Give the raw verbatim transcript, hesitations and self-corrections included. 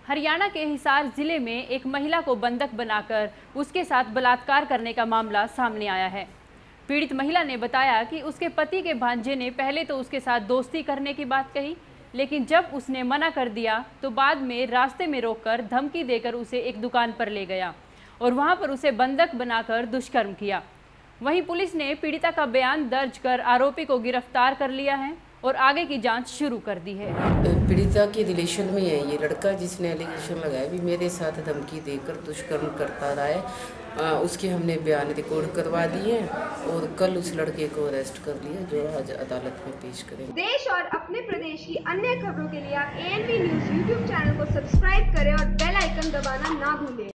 हरियाणा के हिसार जिले में एक महिला को बंधक बनाकर उसके साथ बलात्कार करने का मामला सामने आया है। पीड़ित महिला ने बताया कि उसके पति के भांजे ने पहले तो उसके साथ दोस्ती करने की बात कही, लेकिन जब उसने मना कर दिया तो बाद में रास्ते में रोककर धमकी देकर उसे एक दुकान पर ले गया और वहां पर उसे बंधक बनाकर दुष्कर्म किया। वहीं पुलिस ने पीड़िता का बयान दर्ज कर आरोपी को गिरफ्तार कर लिया है और आगे की जांच शुरू कर दी है। पीड़िता के रिलेशन में है ये लड़का जिसने एलिगेशन लगाया भी मेरे साथ धमकी देकर दुष्कर्म करता रहा है। आ, उसके हमने बयान रिकॉर्ड करवा दिए और कल उस लड़के को अरेस्ट कर लिया जो आज अदालत में पेश करेंगे। देश और अपने प्रदेश की अन्य खबरों के लिए आप A N B news YouTube channel को सब्सक्राइब करें और बेल आइकन दबाना ना भूलें।